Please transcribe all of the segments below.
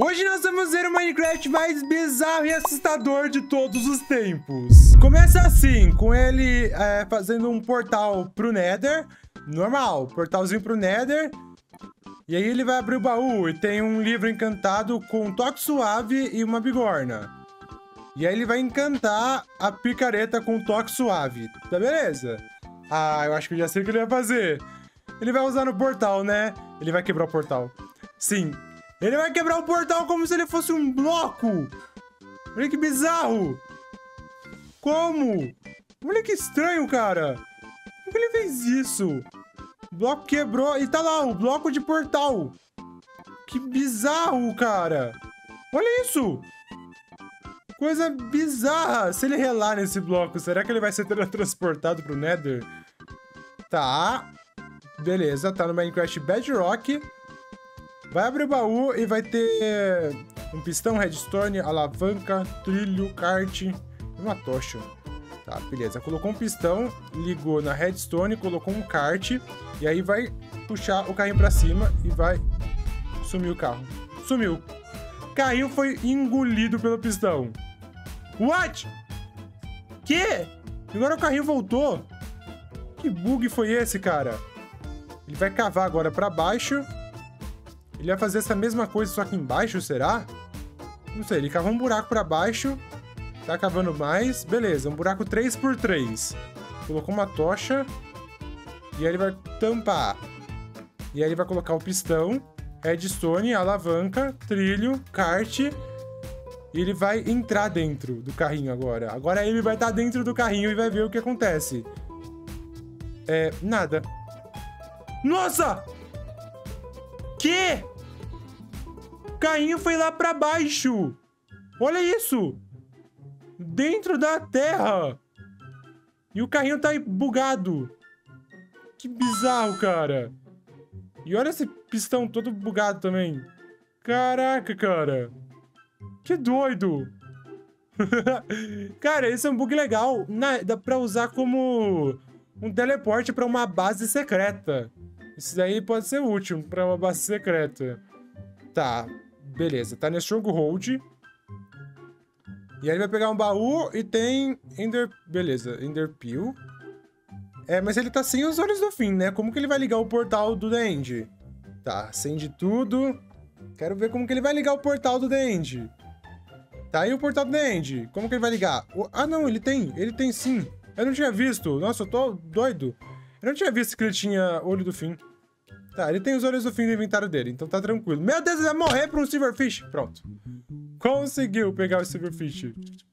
Hoje nós vamos ver o Minecraft mais bizarro e assustador de todos os tempos. Começa assim, com ele fazendo um portal pro Nether. Normal, portalzinho pro Nether. E aí ele vai abrir o baú e tem um livro encantado com um toque suave e uma bigorna. E aí ele vai encantar a picareta com um toque suave. Tá beleza? Ah, eu acho que eu já sei o que ele vai fazer. Ele vai usar no portal, né? Ele vai quebrar o portal. Sim. Ele vai quebrar o portal como se ele fosse um bloco. Olha que bizarro. Como? Olha que estranho, cara. Como que ele fez isso? O bloco quebrou e tá lá, o bloco de portal. Que bizarro, cara. Olha isso. Coisa bizarra. Se ele relar nesse bloco, será que ele vai ser teletransportado pro Nether? Tá. Beleza, tá no Minecraft Bedrock. Vai abrir o baú e vai ter um pistão, redstone, alavanca, trilho, kart e uma tocha. Tá, beleza. Colocou um pistão, ligou na redstone, colocou um kart e aí vai puxar o carrinho pra cima e vai... Sumiu o carro. Sumiu. O carrinho foi engolido pelo pistão. What? Que? Agora o carrinho voltou. Que bug foi esse, cara? Ele vai cavar agora pra baixo. Ele vai fazer essa mesma coisa, só que embaixo, será? Não sei, ele cavou um buraco pra baixo. Tá cavando mais. Beleza, um buraco 3x3. Colocou uma tocha. E aí ele vai tampar. E aí ele vai colocar o pistão, redstone, alavanca, trilho, kart. E ele vai entrar dentro do carrinho agora. Agora ele vai estar dentro do carrinho e vai ver o que acontece. Nada. Nossa! Que? O carrinho foi lá pra baixo. Olha isso. Dentro da terra. E o carrinho tá bugado. Que bizarro, cara. E olha esse pistão todo bugado também. Caraca, cara. Que doido. Cara, esse é um bug legal. Dá pra usar como um teleporte pra uma base secreta. Isso daí pode ser útil pra uma base secreta. Tá, beleza. Tá nesse Stronghold. E aí ele vai pegar um baú e tem Beleza, Enderpeel. Mas ele tá sem os olhos do fim, né? Como que ele vai ligar o portal do The End? Tá, acende tudo. Quero ver como que ele vai ligar o portal do The End. Tá aí o portal do The End. Como que ele vai ligar? Ah, não, ele tem sim. Eu não tinha visto. Nossa, eu tô doido. Eu não tinha visto que ele tinha olho do fim. Tá, ele tem os olhos do fim do inventário dele, então tá tranquilo. Meu Deus, ele vai morrer pra um Silverfish. Pronto. Conseguiu pegar o Silverfish.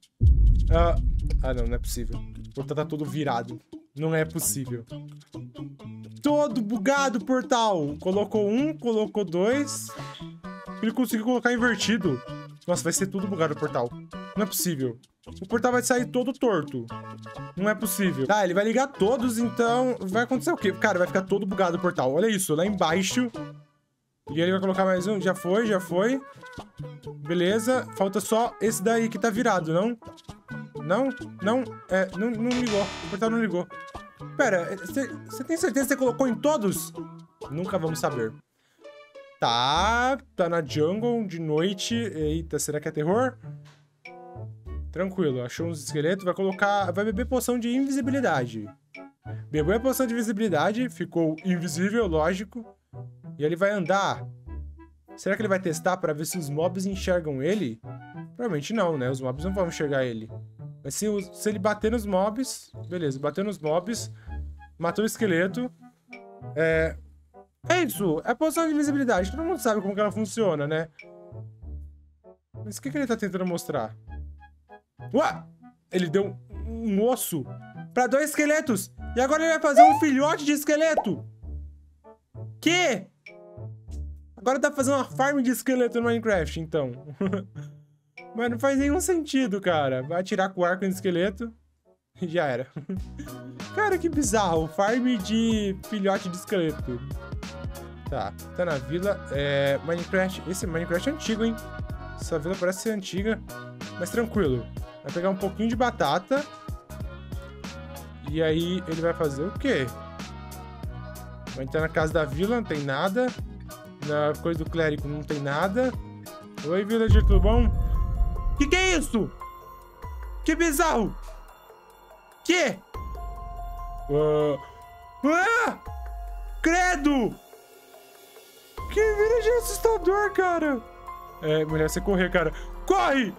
Não é possível. O portal tá todo virado. Não é possível. Todo bugado o portal. Colocou um, colocou dois. Ele conseguiu colocar invertido. Nossa, vai ser tudo bugado o portal. Não é possível. O portal vai sair todo torto. Não é possível. Tá, ele vai ligar todos, então... Vai acontecer o quê? Cara, vai ficar todo bugado o portal. Olha isso, lá embaixo. E aí ele vai colocar mais um. Já foi, já foi. Beleza. Falta só esse daí que tá virado, não? Não? Não? Não ligou. O portal não ligou. Pera, você tem certeza que você colocou em todos? Nunca vamos saber. Tá na jungle de noite. Eita, será que é terror? Tranquilo, achou uns esqueletos, vai beber poção de invisibilidade. Bebeu a poção de invisibilidade, ficou invisível, lógico. E ele vai andar. Será que ele vai testar pra ver se os mobs enxergam ele? Provavelmente não, né? Os mobs não vão enxergar ele. Mas se ele bater nos mobs... Beleza, bateu nos mobs. Matou o esqueleto. É isso, é a poção de invisibilidade. Todo mundo sabe como que ela funciona, né? Mas o que ele tá tentando mostrar? Ué! Ele deu um osso pra 2 esqueletos. E agora ele vai fazer um filhote de esqueleto. Que? Agora dá pra fazer uma farm de esqueleto no Minecraft, então. Mas não faz nenhum sentido, cara. Vai atirar com o arco no esqueleto. E já era. Cara, que bizarro. Farm de filhote de esqueleto. Tá na vila. Minecraft. Esse Minecraft é antigo, hein? Essa vila parece ser antiga. Mas tranquilo. Vai pegar um pouquinho de batata. E aí ele vai fazer o quê? Vai entrar na casa da vila, não tem nada. Na coisa do clérigo não tem nada. Oi, villager, tudo bom? Que é isso? Que bizarro! Que? Credo! Que villager assustador, cara! É, melhor você correr, cara. Corre!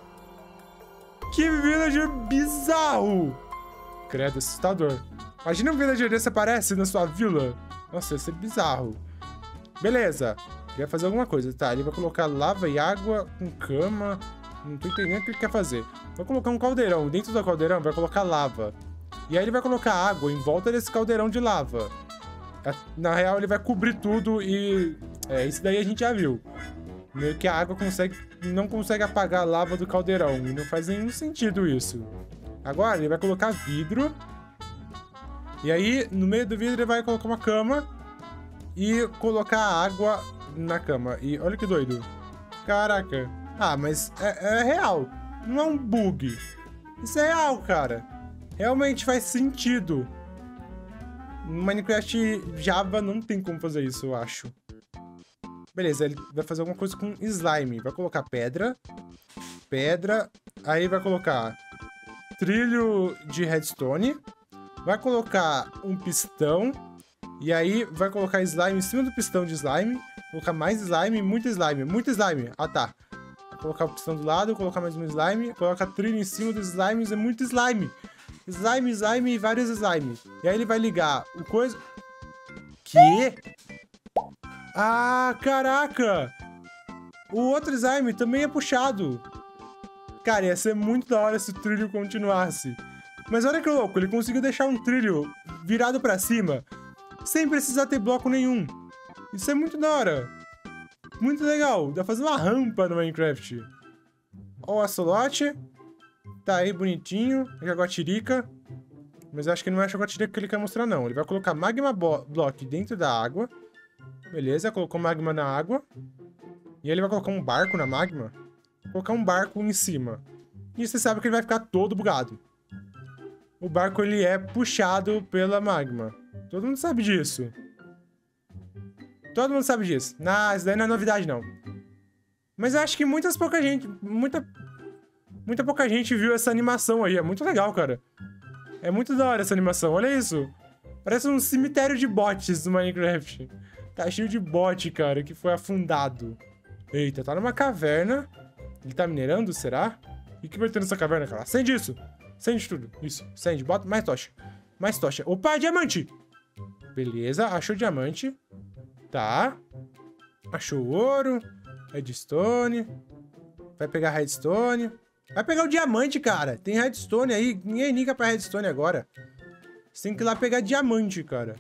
Que villager bizarro! Credo, assustador. Imagina um villager desse aparece na sua vila. Nossa, ia ser bizarro. Beleza. Ele vai fazer alguma coisa. Tá, ele vai colocar lava e água com cama. Não tô entendendo o que ele quer fazer. Vai colocar um caldeirão. Dentro do caldeirão vai colocar lava. E aí ele vai colocar água em volta desse caldeirão de lava. Na real, ele vai cobrir tudo e... isso daí a gente já viu. Meio que a água não consegue apagar a lava do caldeirão. E não faz nenhum sentido isso. Agora, ele vai colocar vidro. E aí, no meio do vidro, ele vai colocar uma cama. E colocar água na cama. E olha que doido. Caraca. Ah, mas é real. Não é um bug. Isso é real, cara. Realmente faz sentido. No Minecraft Java não tem como fazer isso, eu acho. Beleza, ele vai fazer alguma coisa com slime. Vai colocar pedra. Pedra. Aí vai colocar trilho de redstone. Vai colocar um pistão. E aí vai colocar slime em cima do pistão de slime. Colocar mais slime, muito slime. Muito slime. Ah, tá. Vai colocar o pistão do lado, colocar mais um slime. Colocar trilho em cima dos slimes. É muito slime. Slime, slime e vários slime. E aí ele vai ligar o coisa... Que? Ah, caraca! O outro slime também é puxado. Cara, ia ser muito da hora se o trilho continuasse. Mas olha que louco, ele conseguiu deixar um trilho virado pra cima sem precisar ter bloco nenhum. Isso é muito da hora. Muito legal. Dá pra fazer uma rampa no Minecraft. Ó o axolote. Tá aí, bonitinho. Jaguatirica. Mas eu acho que não é a jaguatirica que ele quer mostrar, não. Ele vai colocar magma block dentro da água. Beleza, colocou magma na água. E aí ele vai colocar um barco na magma. Colocar um barco em cima. E você sabe que ele vai ficar todo bugado. O barco, ele é puxado pela magma. Todo mundo sabe disso. Todo mundo sabe disso. Não, isso daí não é novidade, não. Mas eu acho que muita pouca gente viu essa animação aí. É muito legal, cara. É muito da hora essa animação. Olha isso. Parece um cemitério de bots do Minecraft. Tá cheio de bot, cara, que foi afundado. Eita, tá numa caverna. Ele tá minerando, será? E o que vai ter nessa caverna, cara? Acende isso. Acende tudo. Isso. Acende. Bota mais tocha. Mais tocha. Opa, diamante! Beleza, achou diamante. Tá. Achou ouro. Redstone. Vai pegar redstone. Vai pegar o diamante, cara. Tem redstone aí. Ninguém liga pra redstone agora. Você tem que ir lá pegar diamante, cara.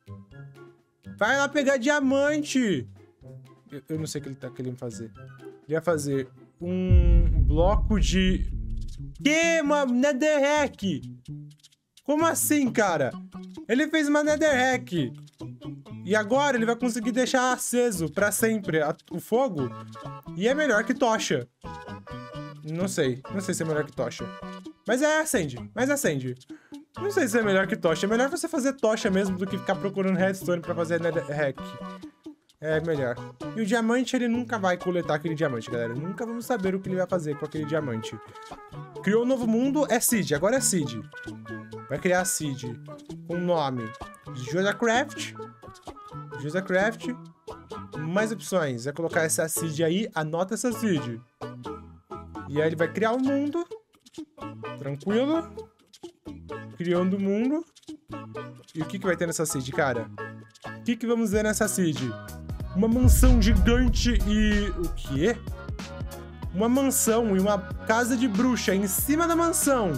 Vai lá pegar diamante. Eu não sei o que ele tá querendo fazer. Ele vai fazer um bloco de... Que? Uma netherrack? Como assim, cara? Ele fez uma netherrack. E agora ele vai conseguir deixar aceso pra sempre o fogo. E é melhor que tocha. Não sei. Não sei se é melhor que tocha. Mas acende. Mas acende. Não sei se é melhor que tocha. É melhor você fazer tocha mesmo do que ficar procurando redstone pra fazer netherrack. É melhor. E o diamante, ele nunca vai coletar aquele diamante, galera. Nunca vamos saber o que ele vai fazer com aquele diamante. Criou um novo mundo, é Seed. Agora é Seed. Vai criar Seed com o nome Josacraft. Josacraft. Mais opções. Vai colocar essa Seed aí. Anota essa Seed. E aí ele vai criar um mundo. Tranquilo. Criando o mundo. E o que vai ter nessa Seed, cara? O que vamos ver nessa Seed? Uma mansão gigante e... O quê? Uma mansão e uma casa de bruxa em cima da mansão.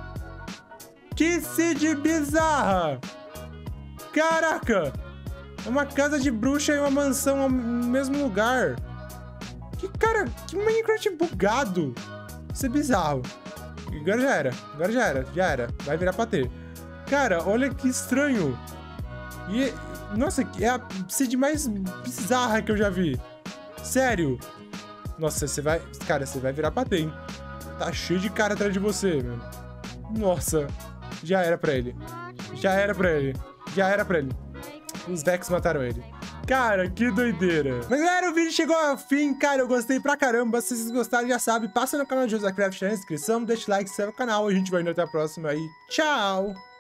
Que Seed bizarra! Caraca! É uma casa de bruxa e uma mansão no mesmo lugar. Que cara... Que Minecraft bugado. Isso é bizarro. Agora já era. Agora já era. Já era. Vai virar pra ter. Cara, olha que estranho. E... Nossa, é a seed mais bizarra que eu já vi. Sério. Nossa, você vai... Cara, você vai virar pra ter, hein? Tá cheio de cara atrás de você, meu. Nossa. Já era pra ele. Já era pra ele. Já era pra ele. Os Vex mataram ele. Cara, que doideira. Mas, galera, o vídeo chegou ao fim. Cara, eu gostei pra caramba. Se vocês gostaram, já sabe, passa no canal de JosaCraft na descrição, deixa o like, se inscreve no canal. A gente vai indo até a próxima aí. Tchau!